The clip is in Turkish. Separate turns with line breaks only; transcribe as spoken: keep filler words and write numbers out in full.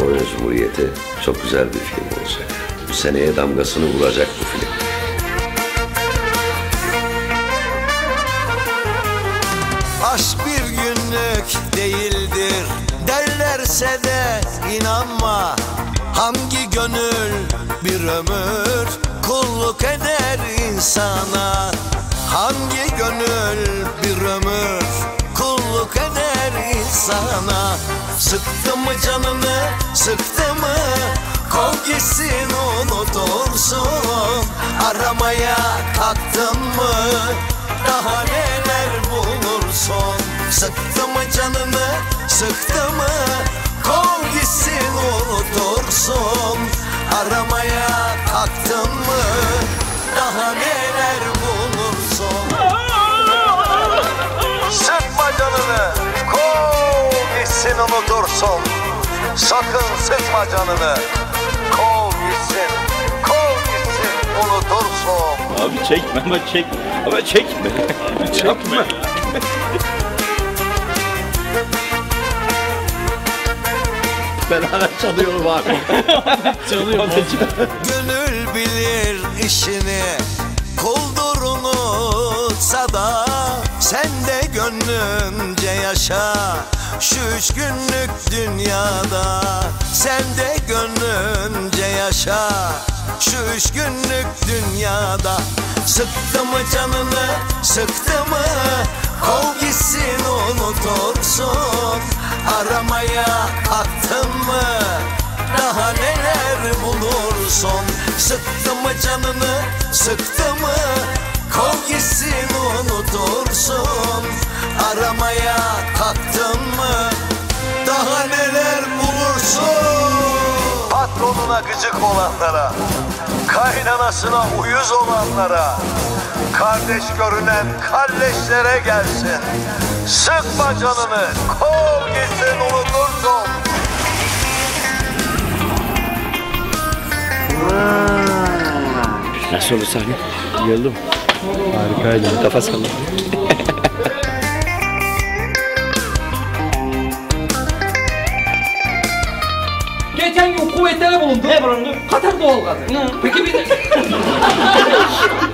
Romeo Cumhuriyeti çok güzel bir film olacak. Bu seneye damgasını vuracak bu film.
Aşk bir günlük değildir derlerse de inanma. Hangi gönül bir ömür kulluk eder insana? Hangi gönül bir ömür kulluk eder insana? Sıktı mı canını, sıktı mı? Kov gitsin unutursun. Aramaya kalktın mı? Daha neler bulursun. Sıktı mı canını, sıktı mı? Kov gitsin unutursun. Aramaya kalktın mı? Daha neler bulursun. Sıkma canını, kov gitsin unutursun. Sakın sıkma canını, kov gitsin, kov gitsin unutursun.
Abi çekme ama çekme. Ama çekme. Çekme. Ben hala çalıyorum abi. Çalıyorum.
Gönül bilir işini, kuldur unutsa da sen de gönlünce yaşa şu üç günlük dünyada. Sen de gönlünce yaşa şu üç günlük dünyada. Sıktı mı canını, sıktı mı? Kov gitsin unutursun. Aramaya kalktın mı? Daha neler bulursun. Sıktı mı canını, sıktı mı? Kov gitsin unutursun. Aramaya kalktın mı? Daha neler bulursun. Patronuna gıcık olanlara, kaynanasına uyuz olanlara, kardeş görünen kalleşlere gelsin. Sıkma canını, kov gitsin unutursun.
Nasıl oldu sahne? Yıldım. Harikaydı. Kafa salladı.
Geçen gün kuvvetlere bulundu. Ne bulundu? Katar doğalgazı. Peki bir de...